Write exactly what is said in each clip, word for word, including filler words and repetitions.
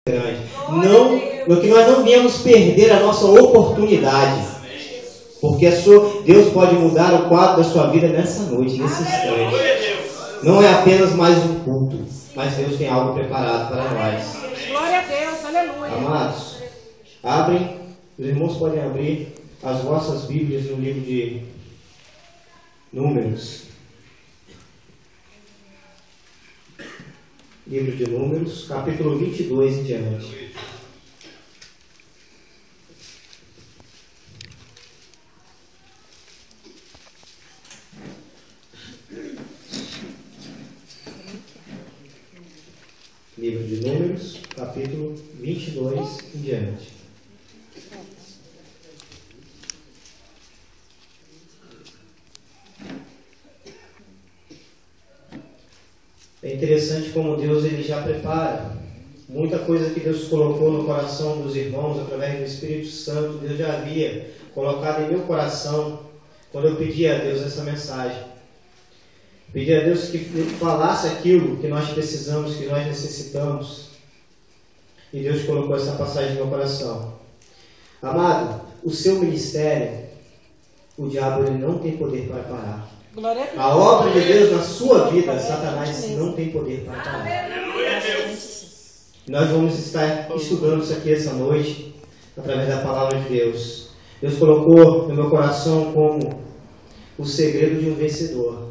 Não, no que nós não viemos perder a nossa oportunidade. Porque a sua, Deus pode mudar o quadro da sua vida nessa noite, nesse instante. Não é apenas mais um culto, mas Deus tem algo preparado para nós. Glória a Deus, aleluia. Amados, abrem, os irmãos podem abrir as vossas Bíblias no livro de Números. Livro de Números, capítulo vinte e dois em diante. Livro de Números, capítulo vinte e dois em diante. É interessante como Deus ele já prepara muita coisa que Deus colocou no coração dos irmãos através do Espírito Santo. Deus já havia colocado em meu coração quando eu pedi a Deus essa mensagem. Pedi a Deus que falasse aquilo que nós precisamos, que nós necessitamos. E Deus colocou essa passagem no meu coração. Amado, o seu ministério, o diabo ele não tem poder para parar. A obra de Deus na sua vida, Satanás não tem poder para parar. Nós vamos estar estudando isso aqui essa noite, através da palavra de Deus. Deus colocou no meu coração como o segredo de um vencedor.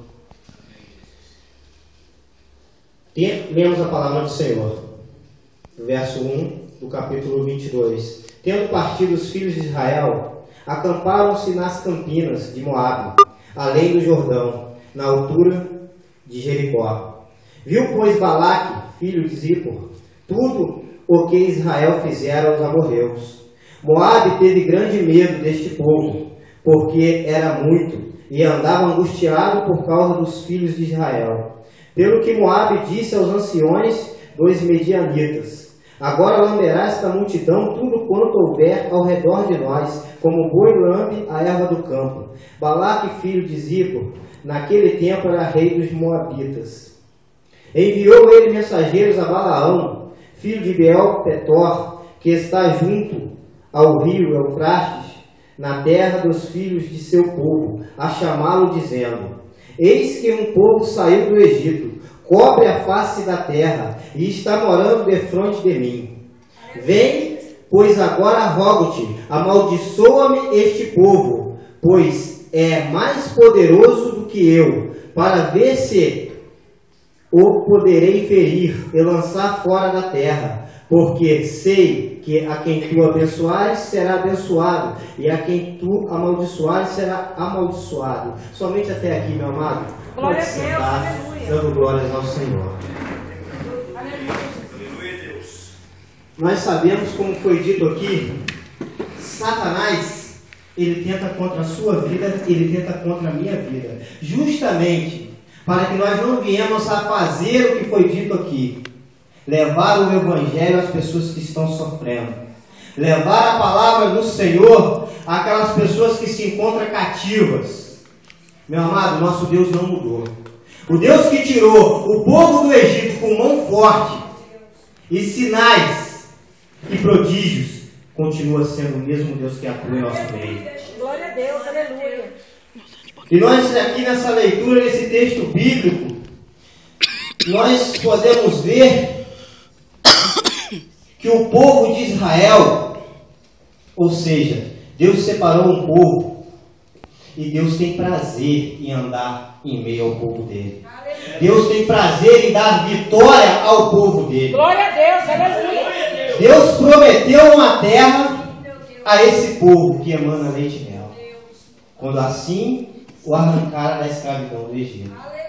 Lemos a palavra do Senhor, verso um do capítulo vinte e dois. Tendo partido os filhos de Israel, acamparam-se nas campinas de Moabe, além do Jordão, na altura de Jericó. Viu, pois, Balaque, filho de Zippor, tudo o que Israel fizera aos amorreus. Moabe teve grande medo deste povo, porque era muito, e andava angustiado por causa dos filhos de Israel. Pelo que Moabe disse aos anciões dos medianitas: agora lamberá esta multidão tudo quanto houver ao redor de nós, como boi lambe a erva do campo. Balaque, filho de Zippor, naquele tempo era rei dos Moabitas. Enviou ele mensageiros a Balaão, filho de Beel-Petor, que está junto ao rio Eufrates, na terra dos filhos de seu povo, a chamá-lo, dizendo: eis que um povo saiu do Egito, cobre a face da terra, e está morando defronte de mim. Vem, pois agora rogo-te, amaldiçoa-me este povo, pois é mais poderoso do que eu, para ver se o poderei ferir e lançar fora da terra, porque sei que a quem tu abençoares será abençoado, e a quem tu amaldiçoares será amaldiçoado. Somente até aqui, meu amado. Glória Pode sentar, a Deus, dando glórias ao Senhor. Aleluia. Deus. Nós sabemos, como foi dito aqui, Satanás, ele tenta contra a sua vida, ele tenta contra a minha vida, justamente para que nós não viemos a fazer o que foi dito aqui. Levar o Evangelho às pessoas que estão sofrendo. Levar a palavra do Senhor àquelas pessoas que se encontram cativas. Meu amado, nosso Deus não mudou. O Deus que tirou o povo do Egito com mão forte e sinais e prodígios, continua sendo o mesmo Deus que atua em nosso meio. Glória a Deus, aleluia. E nós aqui nessa leitura, nesse texto bíblico, nós podemos ver que o povo de Israel, ou seja, Deus separou um povo e Deus tem prazer em andar em meio ao povo dele. Deus tem prazer em dar vitória ao povo dele. Glória a Deus, aleluia. Deus prometeu uma terra a esse povo que emana leite e mel, quando assim o arrancaram da escravidão do Egito.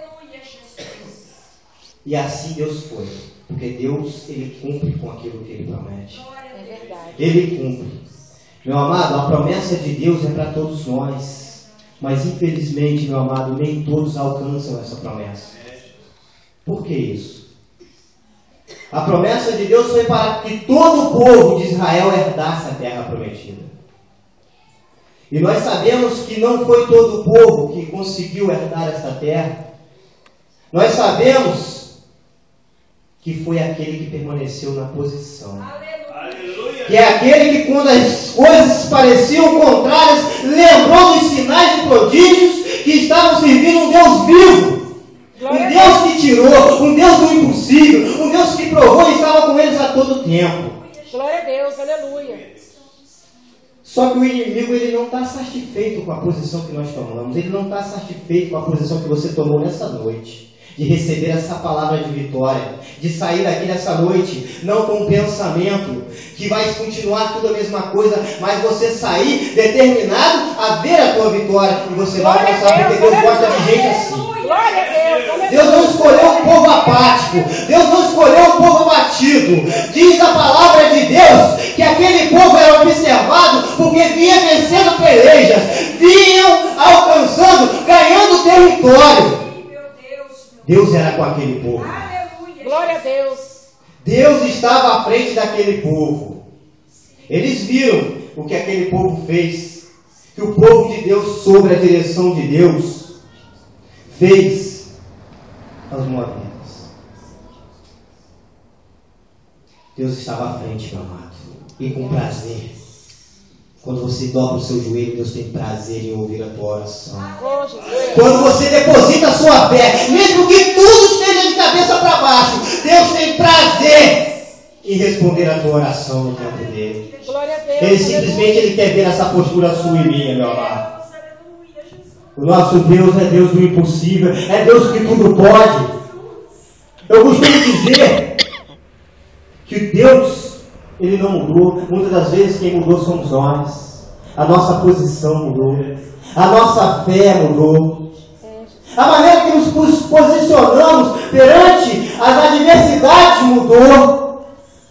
E assim Deus foi. Porque Deus, ele cumpre com aquilo que ele promete. É verdade. Ele cumpre. Meu amado, a promessa de Deus é para todos nós. Mas infelizmente, meu amado, nem todos alcançam essa promessa. Por que isso? A promessa de Deus foi para que todo o povo de Israel herdasse a terra prometida. E nós sabemos que não foi todo o povo que conseguiu herdar esta terra. Nós sabemos que foi aquele que permaneceu na posição. Que é aquele que, quando as coisas pareciam contrárias, lembrou dos sinais e prodígios que estavam servindo um Deus vivo. Um Deus que tirou, um Deus do impossível, um Deus que provou e estava com eles a todo tempo. Glória a Deus, aleluia. Só que o inimigo, ele não está satisfeito com a posição que nós tomamos. Ele não está satisfeito com a posição que você tomou nessa noite. De receber essa palavra de vitória. De sair daqui nessa noite, não com um pensamento que vai continuar tudo a mesma coisa, mas você sair determinado a ver a tua vitória. E você vai alcançar, porque Deus gosta de gente assim. Glória a Deus. Deus não escolheu um povo apático. Deus não escolheu um povo abatido. Diz a palavra de Deus que aquele povo era observado porque vinha vencendo pelejas, vinham alcançando, ganhando território. Deus era com aquele povo. Glória a Deus. Deus estava à frente daquele povo. Eles viram o que aquele povo fez. Que o povo de Deus, sob a direção de Deus, fez aos moabitas. Deus estava à frente, meu amado. E com prazer. Quando você dobra o seu joelho, Deus tem prazer em ouvir a tua oração. Quando você deposita a sua fé, mesmo que tudo esteja de cabeça para baixo, Deus tem prazer em responder a tua oração no tempo dele. Ele simplesmente ele quer ver essa postura sua e minha, meu amado. O nosso Deus é Deus do impossível, é Deus que tudo pode. Eu costumo dizer que Deus, Ele não mudou. Muitas das vezes quem mudou somos nós. A nossa posição mudou. A nossa fé mudou. A maneira que nos posicionamos perante as adversidades mudou.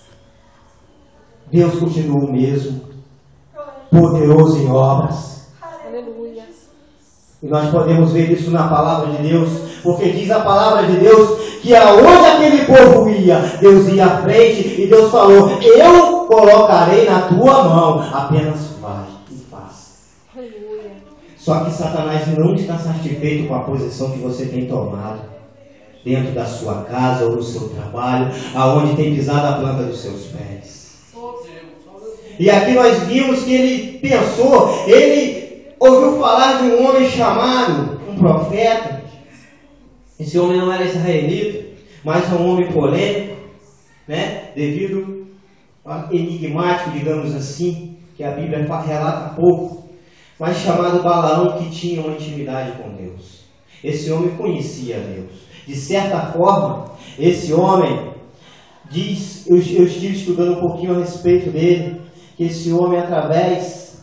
Deus continua o mesmo. Poderoso em obras. Aleluia. E nós podemos ver isso na palavra de Deus. Porque diz a palavra de Deus que aonde aquele povo ia, Deus ia à frente e Deus falou: eu colocarei na tua mão, apenas vai e faça. Aleluia. Só que Satanás não está satisfeito com a posição que você tem tomado dentro da sua casa ou no seu trabalho, aonde tem pisado a planta dos seus pés. E aqui nós vimos que ele pensou, ele ouviu falar de um homem chamado, um profeta. Esse homem não era israelita, mas é um homem polêmico, né? Devido a enigmático, digamos assim, que a Bíblia relata pouco, mas chamado Balaão, que tinha uma intimidade com Deus. Esse homem conhecia Deus. De certa forma, esse homem diz, eu, eu estive estudando um pouquinho a respeito dele, que esse homem, através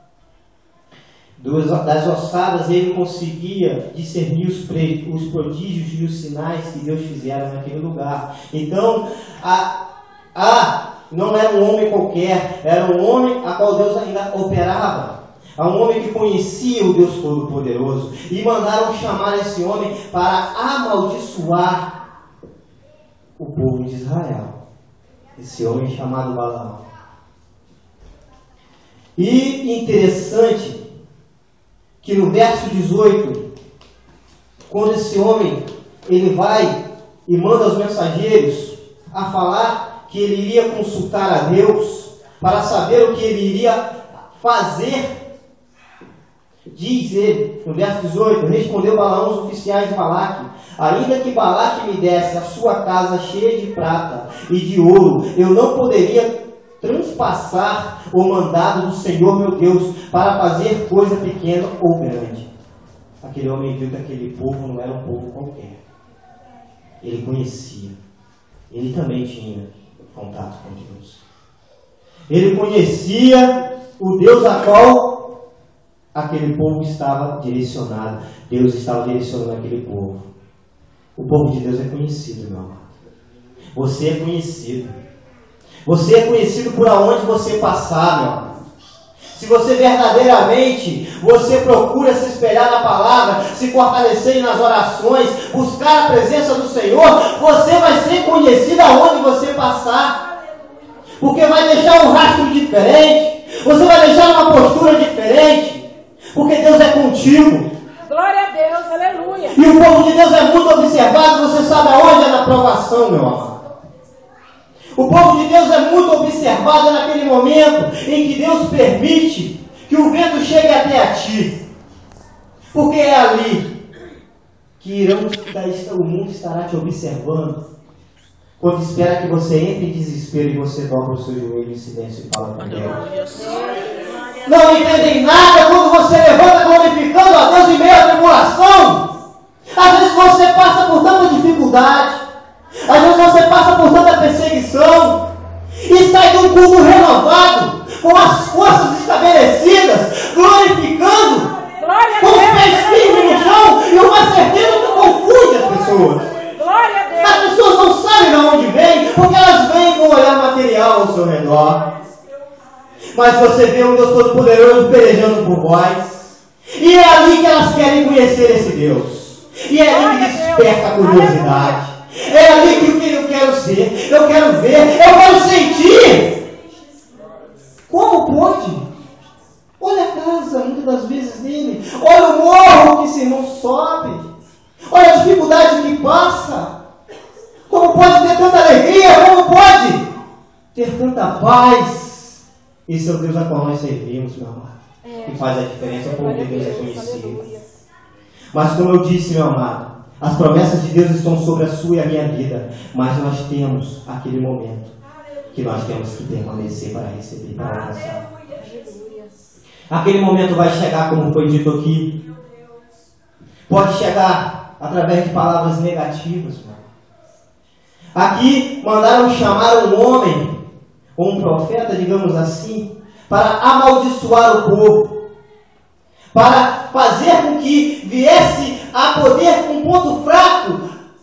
dos, das ossadas, ele conseguia discernir os, pre, os prodígios e os sinais que Deus fizeram naquele lugar. Então, a, a, não era um homem qualquer, era um homem a qual Deus ainda operava. A um homem que conhecia o Deus Todo-Poderoso. E mandaram chamar esse homem para amaldiçoar o povo de Israel. Esse homem chamado Balaão. E interessante que no verso dezoito, quando esse homem ele vai e manda os mensageiros a falar que ele iria consultar a Deus para saber o que ele iria fazer, diz ele, no verso dezoito, respondeu Balaão aos oficiais de Balaque: ainda que Balaque me desse a sua casa cheia de prata e de ouro, eu não poderia transpassar o mandado do Senhor meu Deus para fazer coisa pequena ou grande. Aquele homem viu que aquele povo não era um povo qualquer. Ele conhecia. Ele também tinha contato com Deus. Ele conhecia o Deus a qual aquele povo estava direcionado. Deus estava direcionando aquele povo. O povo de Deus é conhecido, meu amado. Você é conhecido. Você é conhecido por aonde você passar, meu amado. Se você verdadeiramente, você procura se espelhar na palavra, se fortalecer nas orações, buscar a presença do Senhor, você vai ser conhecido aonde você passar. Porque vai deixar um rastro diferente. Você vai deixar uma postura diferente. Porque Deus é contigo. Glória a Deus, aleluia. E o povo de Deus é muito observado, você sabe aonde é na provação, meu amado. O povo de Deus é muito observado naquele momento em que Deus permite que o vento chegue até a ti. Porque é ali que irão, o mundo estará te observando. Quando espera que você entre em desespero e você dobra o seu joelho em silêncio e fala com Deus. Não entendem nada quando você levanta glorificando a Deus em meio à tribulação. Às vezes você passa por tanta dificuldade. Às vezes você passa por tanta perseguição. E sai de um culto renovado, com as forças estabelecidas, glorificando, com os pés firmes no chão e uma certeza que confunde as pessoas. Glória a Deus. As pessoas não sabem de onde vêm, porque elas vêm com o olhar material ao seu redor. Mas você vê um Deus Todo-Poderoso pelejando por vós. E é ali que elas querem conhecer esse Deus. E é ali que desperta a curiosidade. É ali que eu quero ser. Eu quero ver. Eu quero sentir. Como pode? Olha a casa, muitas das vezes, dele. Olha o morro que esse irmão sobe. Olha a dificuldade que passa. Como pode ter tanta alegria? Como pode ter tanta paz? Esse é o Deus a qual nós servimos, meu amado. É. Que faz a diferença como Deus é conhecido. Mas como eu disse, meu amado, as promessas de Deus estão sobre a sua e a minha vida. Mas nós temos aquele momento que nós temos que permanecer para receber, para alcançar. Aquele momento vai chegar, como foi dito aqui. Pode chegar através de palavras negativas. Mano. Aqui mandaram chamar um homem, ou um profeta, digamos assim, para amaldiçoar o povo. Para fazer com que viesse a poder, um ponto fraco,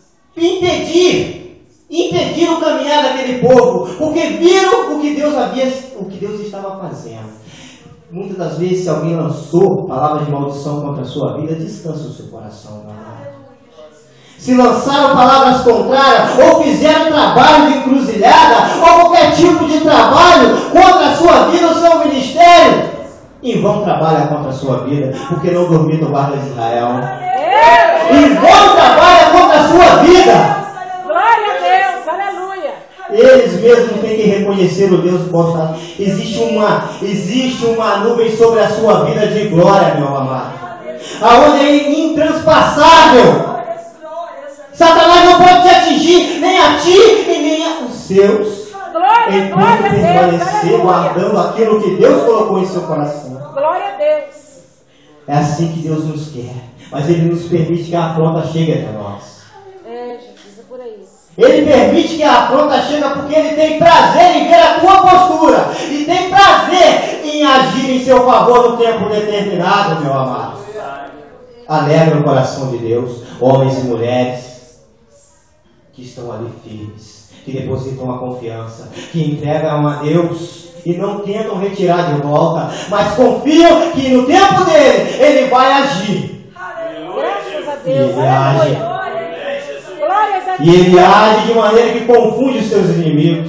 impedir, impedir o caminhar daquele povo. Porque viram o que Deus havia, o que Deus estava fazendo. Muitas das vezes, se alguém lançou palavras de maldição contra a sua vida, descansa o seu coração, meu amado. Se lançaram palavras contrárias, ou fizeram trabalho de encruzilhada, ou qualquer tipo de trabalho contra a sua vida ou seu ministério, em vão trabalha contra a sua vida, porque não dormiu no guarda de Israel. Em vão trabalha contra a sua vida. Glória a Deus, aleluia. Eles mesmos têm que reconhecer o Deus constante. Existe uma, existe uma nuvem sobre a sua vida de glória, meu amado. Aonde é intranspasável. Satanás não pode te atingir, nem a ti e nem aos seus. Glória, glória a Deus, permanecer guardando aquilo que Deus colocou em seu coração. Glória a Deus. É assim que Deus nos quer. Mas Ele nos permite que a afronta chegue até nós. É, Jesus, é por aí. Ele permite que a afronta chegue porque Ele tem prazer em ver a tua postura. E tem prazer em agir em seu favor no tempo determinado, meu amado. Alegra o coração de Deus, homens e mulheres que estão ali firmes, que depositam a confiança, que entregam a Deus e não tentam retirar de volta, mas confiam que no tempo dele, Ele vai agir. Graças a Deus, e ele age. Glórias a Deus. E Ele age de maneira que confunde os seus inimigos.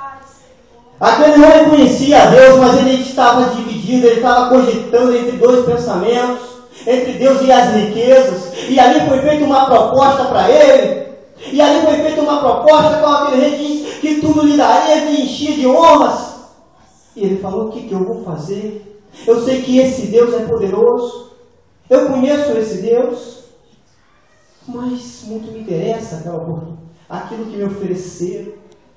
Aquele homem conhecia a Deus, mas ele estava dividido, ele estava cogitando entre dois pensamentos, entre Deus e as riquezas, e ali foi feita uma proposta para ele. E ali foi feita uma proposta com aquele rei disse que tudo lhe daria de encher de honras. E ele falou: o que, que eu vou fazer? Eu sei que esse Deus é poderoso. Eu conheço esse Deus. Mas muito me interessa aquela oportunidade, aquilo que me ofereceram.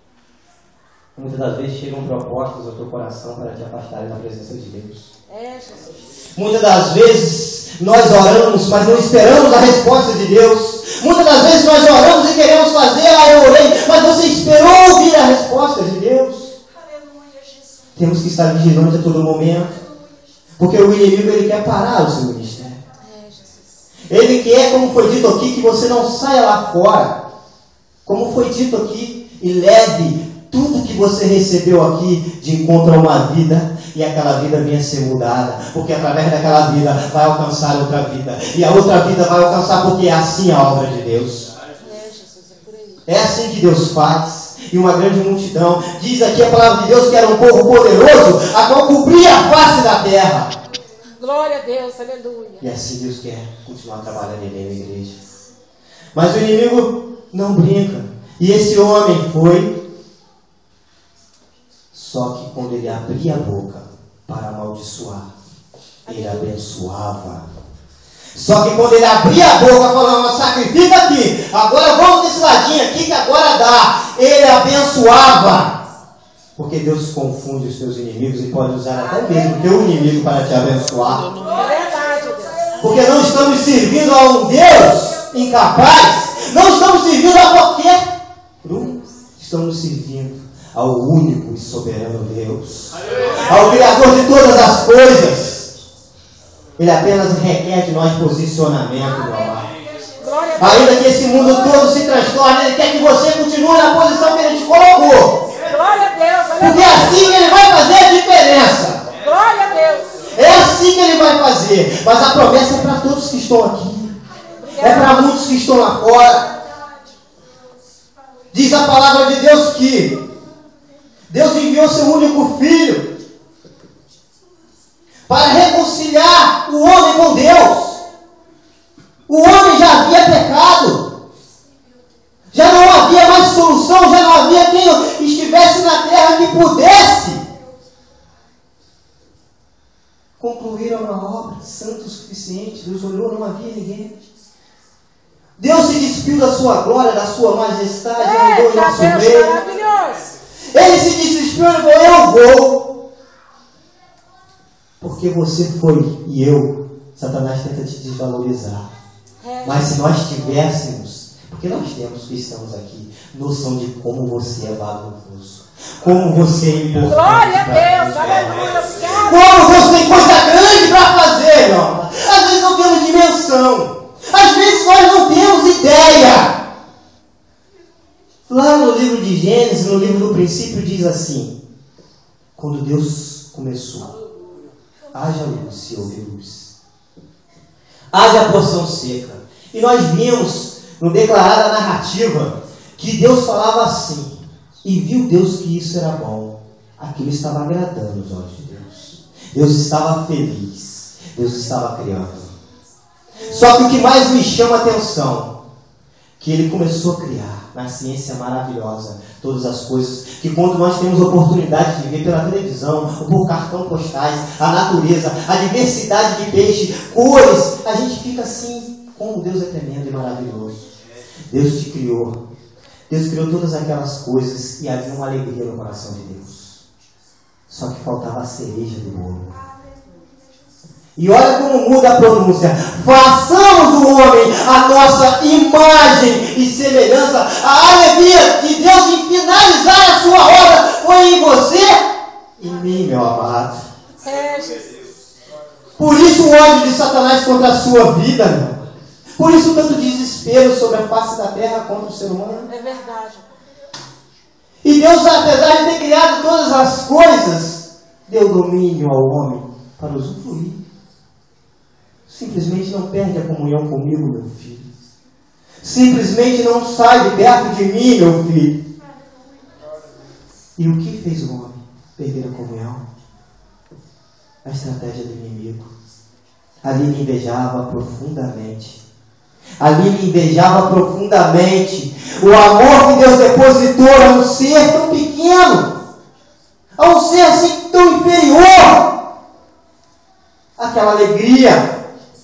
Muitas das vezes chegam propostas ao teu coração para te afastar da presença de Deus. É, Jesus. Muitas das vezes nós oramos, mas não esperamos a resposta de Deus. Muitas das vezes nós oramos e queremos fazer, ah, eu orei, mas você esperou ouvir a resposta de Deus. Aleluia, Jesus. Temos que estar vigilantes a todo momento, porque o inimigo ele quer parar o seu ministério. É, Jesus. Ele quer, como foi dito aqui, que você não saia lá fora. Como foi dito aqui, e leve tudo que você recebeu aqui de encontro a uma vida, e aquela vida venha ser mudada, porque através daquela vida vai alcançar outra vida, e a outra vida vai alcançar, porque é assim a obra de Deus. É, Jesus, é por aí. É assim que Deus faz. E uma grande multidão, diz aqui a palavra de Deus que era um povo poderoso, a qual cobria a face da terra. Glória a Deus, aleluia. E assim Deus quer continuar trabalhando em meio à igreja. Mas o inimigo não brinca. E esse homem foi Só que quando ele abria a boca para amaldiçoar, ele abençoava. Só que quando ele abria a boca falando, sacrifica aqui, agora vamos nesse ladinho aqui que agora dá, ele abençoava. Porque Deus confunde os seus inimigos e pode usar até mesmo o teu inimigo para te abençoar. É verdade, Deus. Porque não estamos servindo a um Deus incapaz, não estamos servindo a qualquer um, estamos servindo ao único e soberano Deus, ao Criador de todas as coisas. Ele apenas requer de nós posicionamento, meu amado. Ainda que esse mundo todo se transtorne, Ele quer que você continue na posição que Ele te colocou. Glória a Deus. Porque é assim que Ele vai fazer a diferença. Glória a Deus. É assim que Ele vai fazer. Mas a promessa é para todos que estão aqui. É para muitos que estão lá fora. Diz a palavra de Deus que Deus enviou seu único Filho para reconciliar o homem com Deus. O homem já havia pecado. Já não havia mais solução, já não havia quem estivesse na terra que pudesse concluir uma obra santa o suficiente. Deus olhou, não havia ninguém. Deus se despiu da sua glória, da sua majestade, andou em nosso meio. Maravilhoso. Ele se despiu e falou, eu vou. Porque você foi e eu, Satanás tenta te desvalorizar. É. Mas se nós tivéssemos, porque nós temos que estamos aqui, noção de como você é valoroso, como você é importante. Glória a pra Deus. Deus. Aleluia. Obrigado. Como você tem coisa grande para fazer, meu amado. Às vezes não temos dimensão. Às vezes nós não temos ideia. Lá no livro de Gênesis, no livro do princípio, diz assim: quando Deus começou, haja luz e houve luz. Haja porção seca. E nós vimos no declarar da narrativa que Deus falava assim: e viu Deus que isso era bom. Aquilo estava agradando os olhos de Deus. Deus estava feliz. Deus estava criando. Só que o que mais me chama a atenção, que Ele começou a criar na ciência maravilhosa todas as coisas que quando nós temos oportunidade de ver pela televisão, ou por cartão postais, a natureza, a diversidade de peixe, cores, a gente fica assim, como Deus é tremendo e maravilhoso. Deus te criou. Deus criou todas aquelas coisas e havia uma alegria no coração de Deus. Só que faltava a cereja do bolo. E olha como muda a pronúncia. Façamos o homem a nossa imagem e semelhança. A alegria de Deus em finalizar a sua obra foi em você e em mim, meu amado. É, Jesus. Por isso o ódio de Satanás contra a sua vida, meu. Por isso tanto desespero sobre a face da terra contra o ser humano. É verdade. E Deus, apesar de ter criado todas as coisas, deu domínio ao homem para usufruir. Simplesmente não perde a comunhão comigo, meu filho. Simplesmente não sai de perto de mim, meu filho. E o que fez o homem perder a comunhão? A estratégia do inimigo. Ali me invejava profundamente. Ali me invejava profundamente. O amor que Deus depositou a um ser tão pequeno, a um ser assim tão inferior. Aquela alegria.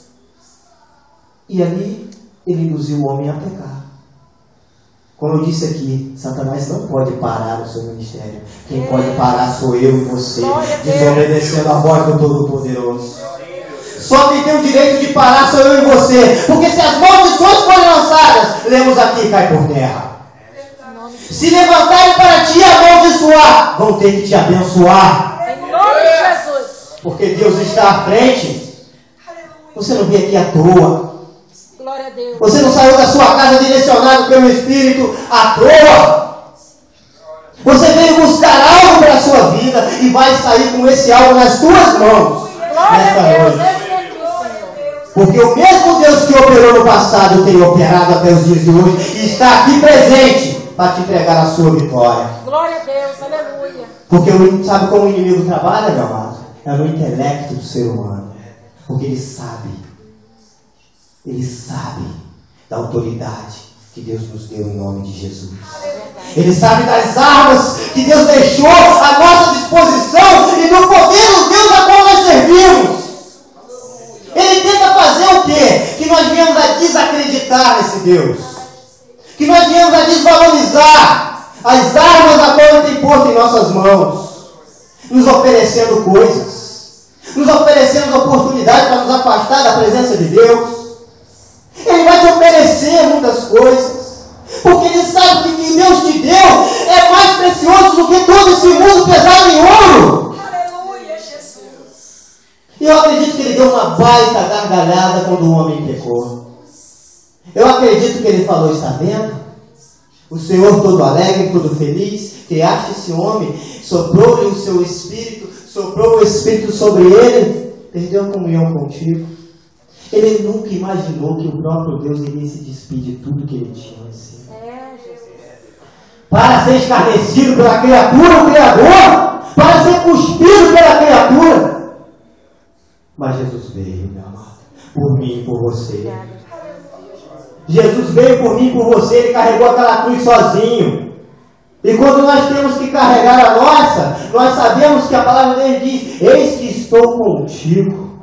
E ali ele induziu o homem a pecar. Como eu disse aqui, Satanás não pode parar o seu ministério. Quem é. pode parar sou eu e você, desobedecendo a voz do Todo-Poderoso. Só quem tem o direito de parar sou eu e você. Porque se as maldições forem lançadas, lemos aqui, cai por terra. Se levantarem para te amaldiçoar, vão ter que te abençoar. Em nome de Jesus. Porque Deus está à frente. Você não veio aqui à toa. Glória a Deus. Você não saiu da sua casa direcionado pelo Espírito à toa. Você veio buscar algo para a sua vida e vai sair com esse algo nas tuas mãos. Glória nesta a Deus. noite. Esse aqui, Senhor. Porque o mesmo Deus que operou no passado tem operado até os dias de hoje e está aqui presente para te entregar a sua vitória. Glória a Deus. Aleluia. Porque sabe como o inimigo trabalha, meu amado? É no intelecto do ser humano. Porque ele sabe. Ele sabe da autoridade que Deus nos deu em nome de Jesus. Ele sabe das armas que Deus deixou à nossa Deus. Que nós viemos a desvalorizar as armas a qual Ele tem posto em nossas mãos, nos oferecendo coisas, nos oferecendo oportunidade para nos afastar da presença de Deus. Ele vai te oferecer muitas coisas, porque Ele sabe que o que Deus te deu é mais precioso do que todo esse mundo pesado em ouro. Aleluia, Jesus. E eu acredito que Ele deu uma baita gargalhada quando o homem pecou. Eu acredito que Ele falou: está vendo? O Senhor todo alegre, todo feliz, criaste esse homem, soprou-lhe o seu espírito, soprou o espírito sobre ele, perdeu a comunhão contigo. Ele nunca imaginou que o próprio Deus iria se despedir de tudo que ele tinha em si. É, Jesus. Para ser escarnecido pela criatura, o Criador, para ser cuspido pela criatura. Mas Jesus veio, meu amado, por mim e por você. Jesus veio por mim e por você, Ele carregou aquela cruz sozinho. E quando nós temos que carregar a nossa, nós sabemos que a palavra dele diz: eis que estou contigo.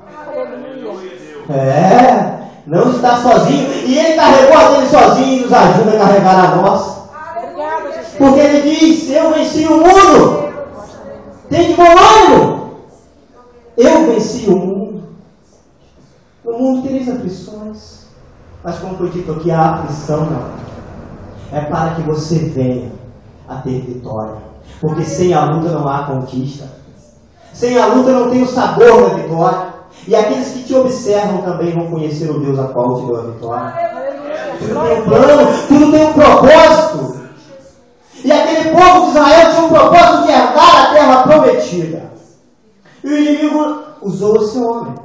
É, não está sozinho. E Ele carregou a dele sozinho e nos ajuda a carregar a nossa. Porque Ele diz: eu venci o mundo. Tem de bom ânimo. Eu venci o mundo. No mundo tereis aflições. Mas como foi dito aqui, a aflição não. É para que você venha a ter vitória. Porque sem a luta não há conquista. Sem a luta não tem o sabor da vitória. E aqueles que te observam também vão conhecer o Deus a qual te deu a vitória. Tudo tem um plano, tudo tem um propósito. E aquele povo de Israel tinha um propósito de herdar a terra prometida. E o inimigo usou esse homem.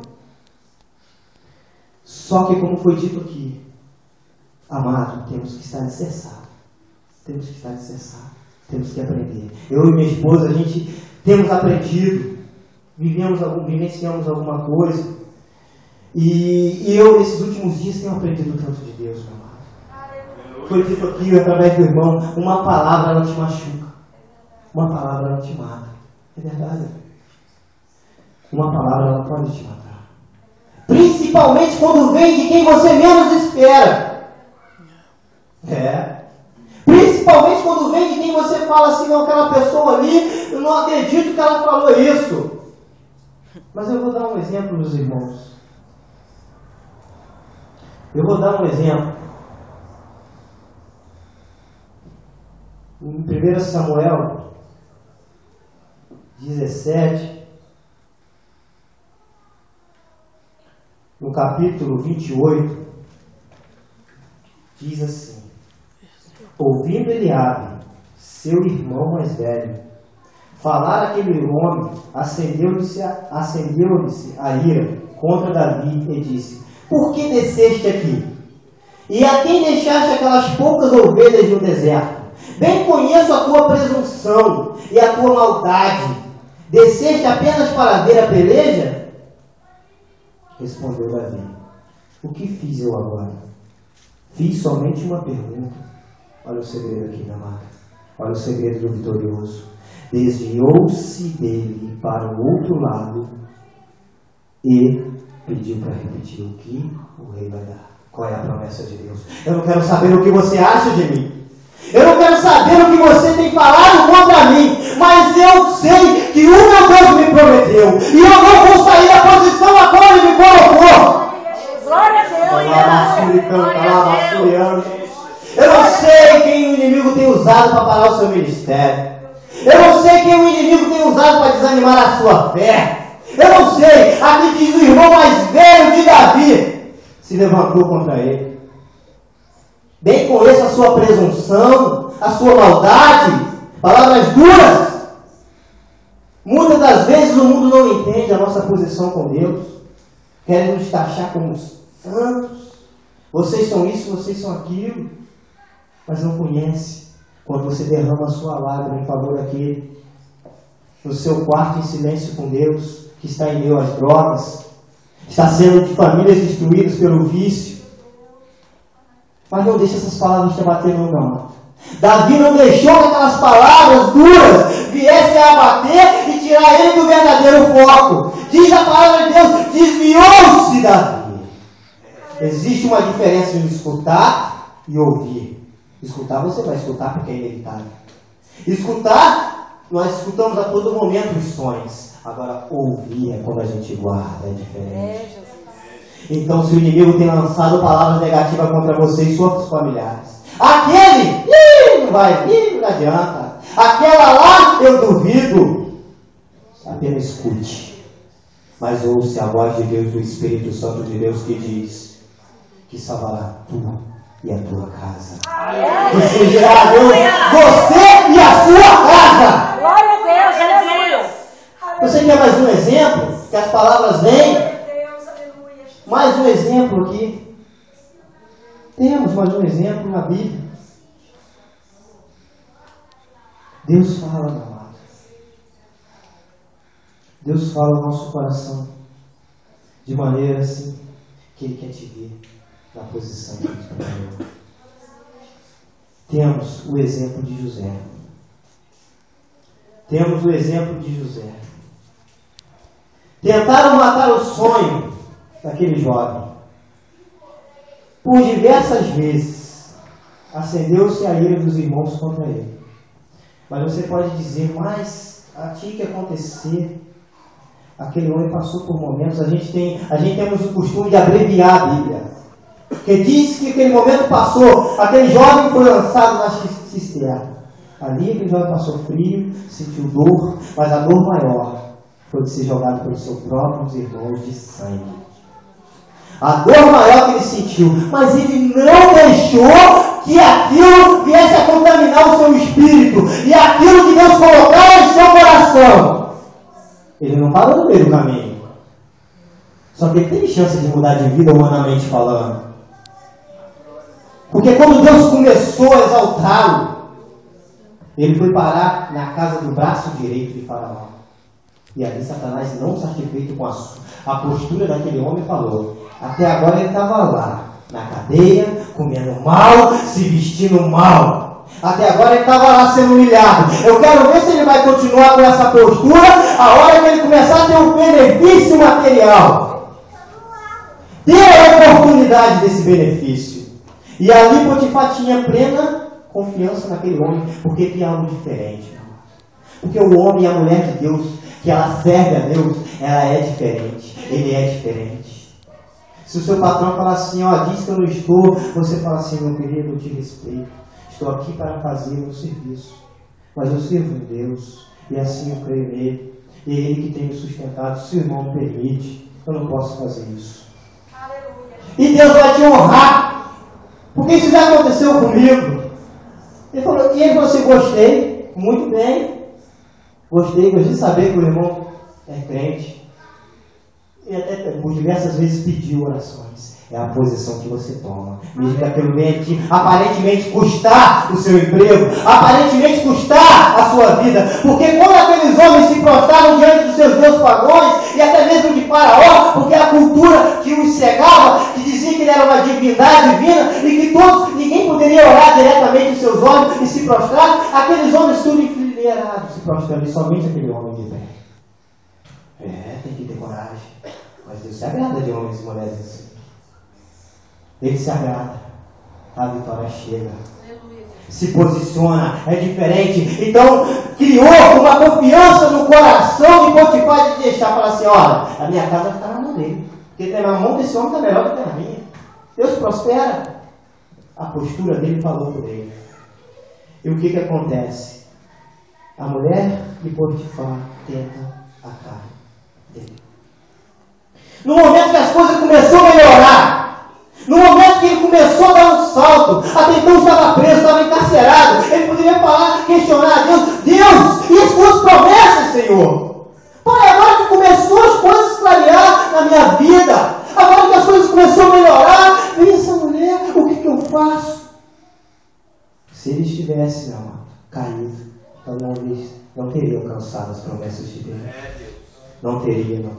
Só que, como foi dito aqui, amado, temos que estar alicerçados. Temos que estar alicerçados. Temos que aprender. Eu e minha esposa, a gente temos aprendido. Vivemos, vivenciamos alguma coisa. E, e eu, nesses últimos dias, tenho aprendido tanto de Deus, meu amado. Foi dito aqui, através do irmão, uma palavra ela te machuca. Uma palavra ela te mata. É verdade. Uma palavra ela pode te matar. Principalmente quando vem de quem você menos espera. É. Principalmente quando vem de quem você fala assim: não, aquela pessoa ali, eu não acredito que ela falou isso. Mas eu vou dar um exemplo, meus irmãos. Eu vou dar um exemplo. Em primeiro Samuel dezessete, no capítulo vinte e oito, diz assim: ouvindo Eliabe, seu irmão mais velho, falar aquele homem, acendeu-lhe-se acendeu-lhe-se a ira contra Davi e disse: por que desceste aqui? E a quem deixaste aquelas poucas ovelhas no deserto? Bem conheço a tua presunção e a tua maldade. Desceste apenas para ver a peleja? Respondeu Davi: o que fiz eu agora? Fiz somente uma pergunta. Olha o segredo aqui, minha amada. Olha o segredo do vitorioso. Desviou-se dele para o outro lado e pediu para repetir o que o rei vai dar. Qual é a promessa de Deus? Eu não quero saber o que você acha de mim. Eu não quero saber o que você tem falado contra mim. Mas eu sei que o meu Deus me prometeu. E eu não vou sair da posição a qual Ele me colocou. Glória a Deus. Eu não sei quem o inimigo tem usado para parar o seu ministério. Eu não sei quem o inimigo tem usado para desanimar a sua fé. Eu não sei. Aqui diz: o irmão mais velho de Davi se levantou contra ele. Bem conheço a sua presunção, a sua maldade, palavras duras. Muitas das vezes o mundo não entende a nossa posição com Deus. Querem nos taxar como santos. Vocês são isso, vocês são aquilo. Mas não conhece quando você derrama a sua lágrima em favor daquele, no seu quarto em silêncio com Deus, que está em meio às drogas, está sendo de famílias destruídas pelo vício. Mas não deixe essas palavras te abater, não, não. Davi não deixou que aquelas palavras duras viessem a abater e tirar ele do verdadeiro foco. Diz a palavra de Deus: desviou-se Davi. Existe uma diferença em escutar e ouvir. Escutar você vai escutar porque é inevitável. Escutar, nós escutamos a todo momento os sonhos. Agora, ouvir é quando a gente guarda, é diferente. Então, se o inimigo tem lançado palavras negativas contra você e seus familiares, aquele, ih, não vai vir, não adianta. Aquela lá, eu duvido. Apenas escute. Mas ouça a voz de Deus, do Espírito Santo de Deus, que diz que salvará tu e a tua casa. Você dirá a Deus, você e a sua casa. Glória a Deus, aleluia. Você quer mais um exemplo? Que as palavras vêm? Mais um exemplo aqui. Temos mais um exemplo na Bíblia. Deus fala, meu amado. Deus fala no nosso coração de maneira assim que Ele quer te ver na posição que Ele escolheu. Temos o exemplo de José. Temos o exemplo de José. Tentaram matar o sonho daquele jovem. Por diversas vezes acendeu-se a ira dos irmãos contra ele. Mas você pode dizer, mas tinha que acontecer. Aquele homem passou por momentos. A gente tem, a gente temos o costume de abreviar a Bíblia. Porque diz que aquele momento passou. Aquele jovem foi lançado na cisterna. Ali aquele jovem passou frio, sentiu dor, mas a dor maior foi de ser jogado pelos seus próprios irmãos de sangue. A dor maior que ele sentiu, mas ele não deixou que aquilo viesse a contaminar o seu espírito e aquilo que Deus colocava em seu coração. Ele não parou no meio do caminho. Só que ele teve chance de mudar de vida humanamente falando. Porque quando Deus começou a exaltá-lo, ele foi parar na casa do braço direito de Faraó. E ali Satanás, não satisfeito com a, a postura daquele homem, falou: até agora ele estava lá, na cadeia, comendo mal, se vestindo mal. Até agora ele estava lá sendo humilhado. Eu quero ver se ele vai continuar com essa postura a hora que ele começar a ter um benefício material. Dê a oportunidade desse benefício. E ali Potifar tinha plena confiança naquele homem, porque tinha algo diferente. Porque o homem e a mulher de Deus, que ela serve a Deus, ela é diferente. Ele é diferente. Se o seu patrão falar assim, ó, diz que eu não estou, você fala assim, meu querido, eu te respeito. Estou aqui para fazer o meu serviço. Mas eu sirvo em Deus. E assim eu creio nele. E é Ele que tem me sustentado. Se o irmão me permite, eu não posso fazer isso. Aleluia. E Deus vai te honrar. Porque isso já aconteceu comigo. Ele falou, e ele falou assim, gostei, muito bem. Gostei, gostei de saber que o irmão é crente. E até por diversas vezes pediu orações. É a posição que você toma. Mesmo que aquilo venha te aparentemente custar o seu emprego, aparentemente custar a sua vida. Porque quando aqueles homens se prostraram diante dos seus deuses pagões, e até mesmo de Faraó, porque a cultura que os cegava, que dizia que ele era uma divindade divina, e que todos, ninguém poderia orar diretamente os seus olhos e se prostrar, aqueles homens tudo enfileirados se prostrando, e somente aquele homem de pé. É, tem que ter coragem. Mas Deus se agrada de homens e mulheres assim. Ele se agrada. A vitória chega. Se posiciona. É diferente. Então, criou uma confiança no coração de Potifar de deixar. Falar assim, olha, a minha casa está na mão dele. Porque na mão desse homem está melhor do que a minha. Deus prospera. A postura dele falou por ele. E o que que acontece? A mulher de Potifar tenta a carne dele. No momento que as coisas começaram a melhorar, no momento que ele começou a dar um salto, até então estava preso, estava encarcerado, ele poderia falar, questionar a Deus, Deus, e as suas promessas, Senhor? Pai, agora que começou as coisas a clarear na minha vida, agora que as coisas começaram a melhorar, vem essa mulher, o que, que eu faço? Se ele estivesse, meu amado, caído, então não, não teria alcançado as promessas de Deus. Não teria, não.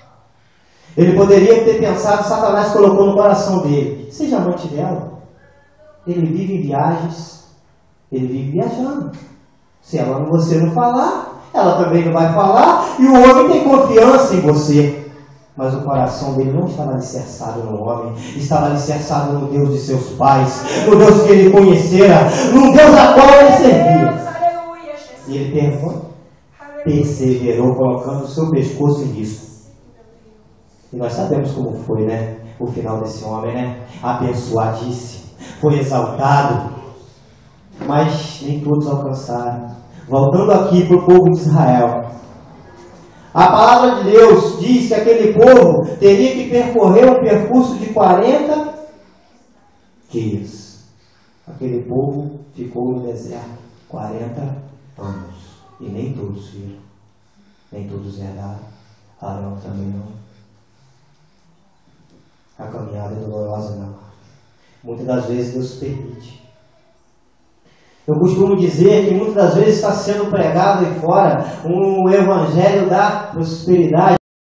Ele poderia ter pensado, Satanás colocou no coração dele, seja amante dela. Ele vive em viagens, ele vive viajando. Se ela você não falar, ela também não vai falar, e o homem tem confiança em você. Mas o coração dele não estava alicerçado no homem, estava alicerçado no Deus de seus pais, no Deus que ele conhecera, no Deus a qual ele servia. E ele pergunta, perseverou, colocando o seu pescoço em risco. E nós sabemos como foi, né? O final desse homem, né? Abençoadíssimo, foi exaltado, mas nem todos alcançaram. Voltando aqui para o povo de Israel, a palavra de Deus diz que aquele povo teria que percorrer um percurso de quarenta dias. Aquele povo ficou no deserto quarenta anos. E nem todos viram. Nem todos herdaram. Arão também não. A caminhada é dolorosa, não. Muitas das vezes Deus permite. Eu costumo dizer que muitas das vezes está sendo pregado aí fora um evangelho da prosperidade.